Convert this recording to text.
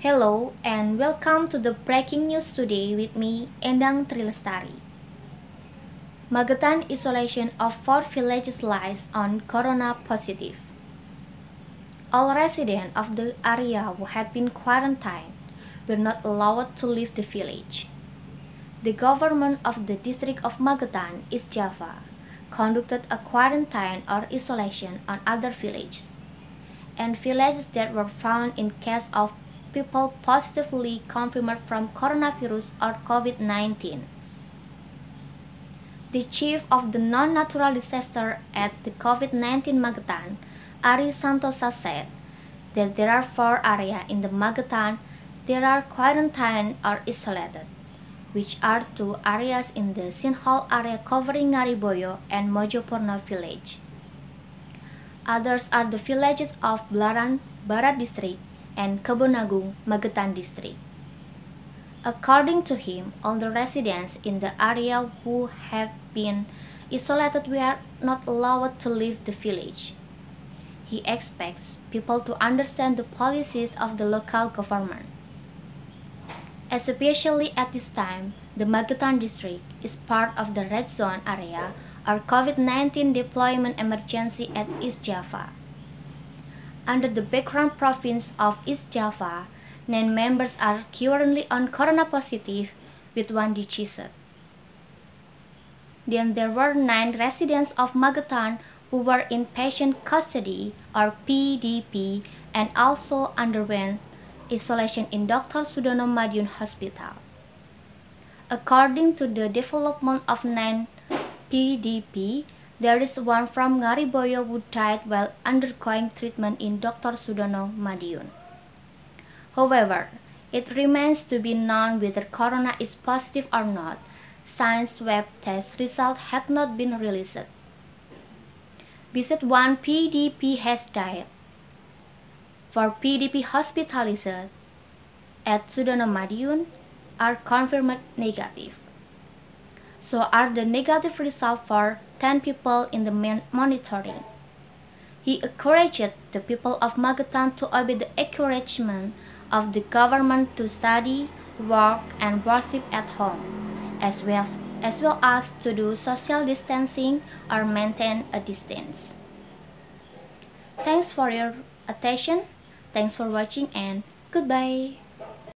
Hello and welcome to the breaking news today with me, Endang Trilestari. Magetan isolation of 4 villages lies on corona positive. All residents of the area who had been quarantined were not allowed to leave the village. The government of the district of Magetan, East Java, conducted a quarantine or isolation on other villages and villages that were found in case of people positively confirmed from coronavirus or COVID-19. The chief of the non-natural disaster at the COVID-19 Magetan, Ari Santosa, said that there are 4 areas in the Magetan that are quarantined or isolated, which are 2 areas in the Sinhol area covering Ngariboyo and Mojopurno village. Others are the villages of Blaran, Barat district and Kebonagung, Magetan district. According to him, all the residents in the area who have been isolated were not allowed to leave the village. He expects people to understand the policies of the local government. Especially at this time, the Magetan district is part of the red zone area or COVID-19 deployment emergency at East Java. Under the background province of East Java, 9 members are currently on corona positive with 1 deceased. Then there were 9 residents of Magetan who were in patient custody or PDP and also underwent isolation in Dr. Sudono Madiun Hospital. According to the development of 9 PDP, there is 1 from Ngariboyo who died while undergoing treatment in Dr. Sudono Madiun. However, it remains to be known whether corona is positive or not, since web test results had not been released. Besides 1 PDP has died. 4 PDP hospitalized at Sudono Madiun are confirmed negative. So are the negative results for 10 people in the monitoring. He encouraged the people of Magetan to obey the encouragement of the government to study, work, and worship at home, as well as to do social distancing or maintain a distance. Thanks for your attention. Thanks for watching and goodbye.